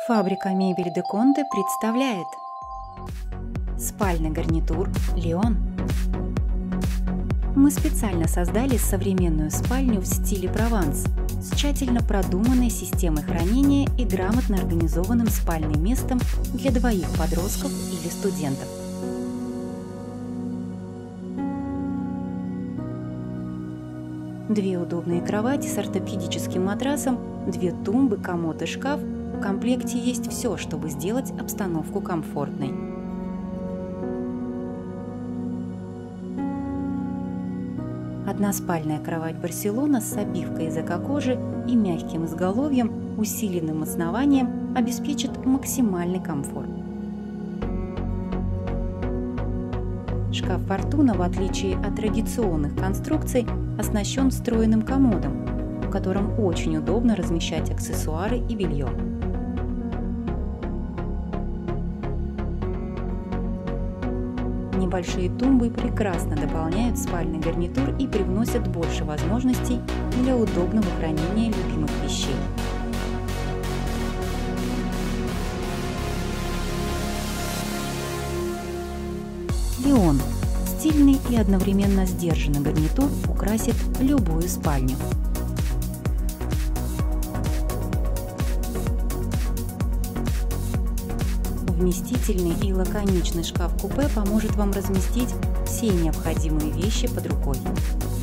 Фабрика мебели Деконте представляет спальный гарнитур Леон. Мы специально создали современную спальню в стиле Прованс с тщательно продуманной системой хранения и грамотно организованным спальным местом для двоих подростков или студентов. Две удобные кровати с ортопедическим матрасом, две тумбы, комод и шкаф. В комплекте есть все, чтобы сделать обстановку комфортной. Односпальная кровать Барселона с обивкой из эко-кожи и мягким изголовьем, усиленным основанием, обеспечит максимальный комфорт. Шкаф Фортуна, в отличие от традиционных конструкций, оснащен встроенным комодом, в котором очень удобно размещать аксессуары и белье. Небольшие тумбы прекрасно дополняют спальный гарнитур и привносят больше возможностей для удобного хранения любимых вещей. Леон – стильный и одновременно сдержанный гарнитур украсит любую спальню. Вместительный и лаконичный шкаф-купе поможет вам разместить все необходимые вещи под рукой.